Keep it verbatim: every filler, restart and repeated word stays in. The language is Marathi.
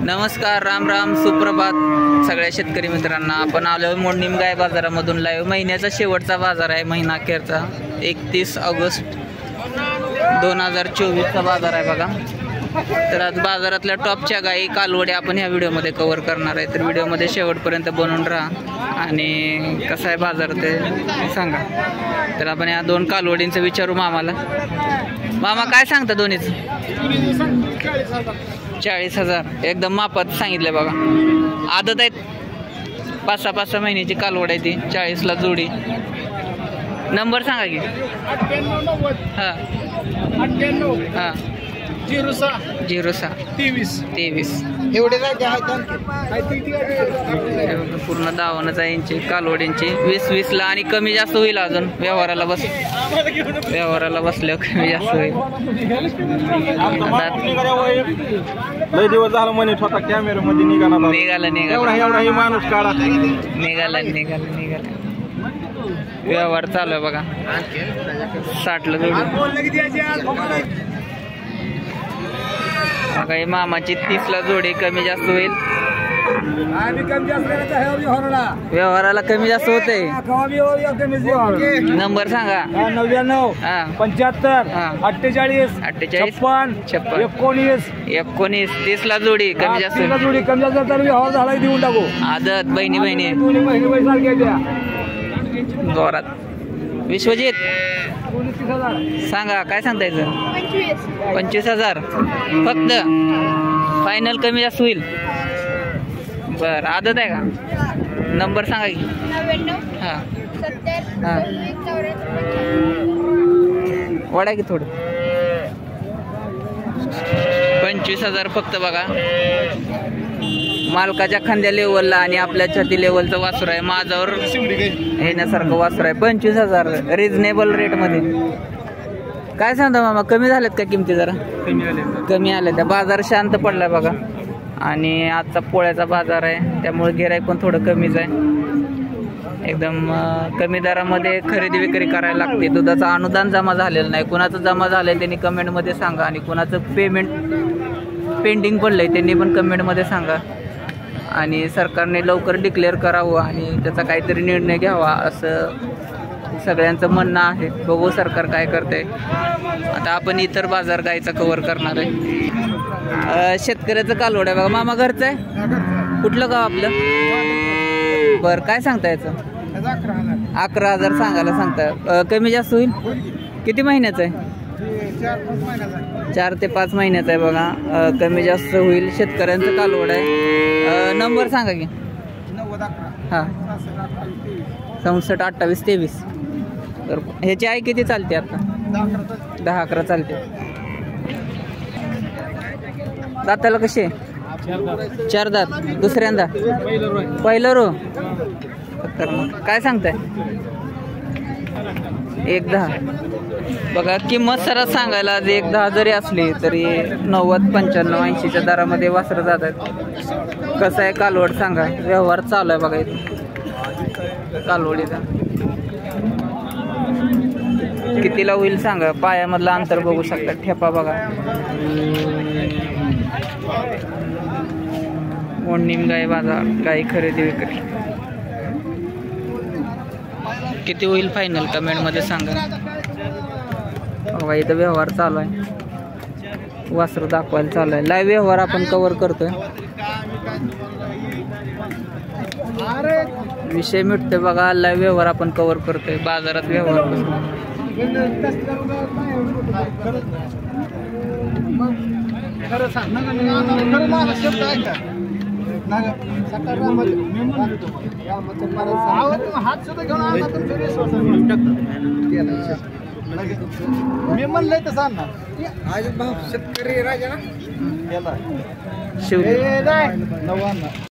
नमस्कार, राम राम, सुप्रभात सगळ्या शेतकरी मित्रांना. आपण आलो मोडणीम गाय बाजारामधून लाईव्ह. महिन्याचा शेवटचा बाजार आहे, महिना अखेरचा एकतीस ऑगस्ट दोन हजार चोवीसचा बाजार आहे बघा. तर आज बाजारातल्या टॉपच्या गायी कालवडी आपण ह्या व्हिडिओमध्ये कव्हर करणार आहे. तर व्हिडिओमध्ये शेवटपर्यंत बनवून राहा आणि कसा आहे बाजार ते सांगा. तर आपण या दोन कालवडींचं विचारू मामाला. मामा काय सांगता दोन्हीचं? चाळीस हजार एकदम मापात सांगितलं बघा. आदत आहेत, पाच सहा पाच सहा महिन्याची कालवड आहे ती. चाळीसला जोडी. नंबर सांगा की. हां हां झिरो सहा झिरो सहा तेवीस तेवीस एवढे पूर्ण दावणच आहे यांची कालवडींची. वीस वीसला आणि कमी जास्त होईल अजून व्यवहाराला बस व्यवहाराला बसल्यावर कमी जास्त होईल. लय दिवस झाला म्हणे होता कॅमेरा मध्ये निघाला निघाला निघाला एवढा एवढा ही माणूस काढा निघाला निघाला निघाला व्यवहार चालू आहे बघा. साठला जोडी काही मामाची तीसला जोडी. कमी जास्त होईल व्यवहाराला, कमी जास्त होते. नंबर सांगा. नव्याण्णव हा पंच्याहत्तर अठ्ठेचाळीस अठ्ठेचाळीस छप्पन छप्पन एकोणीस एकोणीस तीसला जोडी. कमी जास्त होईल. जोडी कमी जास्त तर व्यवहार झाला देऊन टाकू. आदत बहिणी बहिणी दोन्ही बहिणी बहिणी सारख्या द्या. जोरात. विश्वजित सांगा काय सांगता याचं? पंचवीस हजार फक्त. फायनल कमी जास्त होईल. बर आदत आहे का? नंबर सांगा की. हां हां वाढा की थोडं. पंचवीस हजार फक्त बघा. मालकाच्या खांद्या लेवलला आणि आपल्या छाती लेवलचं वासर आहे. माझ्यावर येण्यासारखं वासर आहे. पंचवीस हजार रिजनेबल रेटमध्ये. काय सांगता मामा, कमी झालेत का किमती? जरा कमी आल्या. त्या बाजार शांत पडलाय बघा आणि आजचा पोळ्याचा बाजार आहे त्यामुळे गिऱ्हाईक पण थोडं कमीच आहे. एकदम कमी दरामध्ये खरेदी विक्री करायला लागते. दुधाचं अनुदान जमा झालेलं नाही. कुणाचं जमा झालंय त्यांनी कमेंटमध्ये सांगा आणि कुणाचं पेमेंट पेंडिंग पडलंय त्यांनी पण कमेंटमध्ये सांगा. आणि सरकारने लवकर डिक्लेअर करावं आणि त्याचा काहीतरी निर्णय घ्यावा असं सगळ्यांचं म्हणणं आहे. बघू सरकार काय करते. आता आपण इतर बाजार गायचा कव्हर करणार आहे. शेतकऱ्याचं कालवड आहे बघा. मामा घरचं आहे? कुठलं गाव आपलं? बरं काय सांगता याचं? अकरा हजार सांगायला सांगता. कमी जास्त होईल? किती महिन्याचं आहे? चार ते पाच महिन्याचं आहे बघा. कमी जास्त होईल. शेतकऱ्यांचं कालवड आहे. नंबर सांगा की. हां चौसष्ट अठ्ठावीस तेवीस. तर ह्याची आई किती चालते आता? दहा अकरा चालते. दाताला कसे? चार दात. दुसऱ्यांदा पहिलं रो. काय सांगताय? एक दहा बघा. किंमत सरळ सांगायला आज एक दहा जरी असली तरी नव्वद पंच्याण्णव ऐंशीच्या दरामध्ये वासरं जात आहेत. कसं आहे कालवड सांगा. व्यवहार चालू आहे बघा इथे कालवडीचा. कितीला होईल सांगा. पायामधलं अंतर बघू शकता. ठेपा बघा. मोडणीम गाय बाजार गाय खरेदी विक्री. किती होईल फायनल कमेंटमध्ये सांगा. बघा इथं व्यवहार चालू आहे. वासर दाखवायला चालू आहे. लाईव्ह व्यवहार आपण कव्हर करतोय. विषय मिटतोय बघा. लाईव्ह व्यवहार आपण कव्हर करतोय. बाजारात व्यवहार हात सुद्धा घेऊन मी म्हणलंय तसं ना शेतकरी राजा ना शिव नव्याण्णव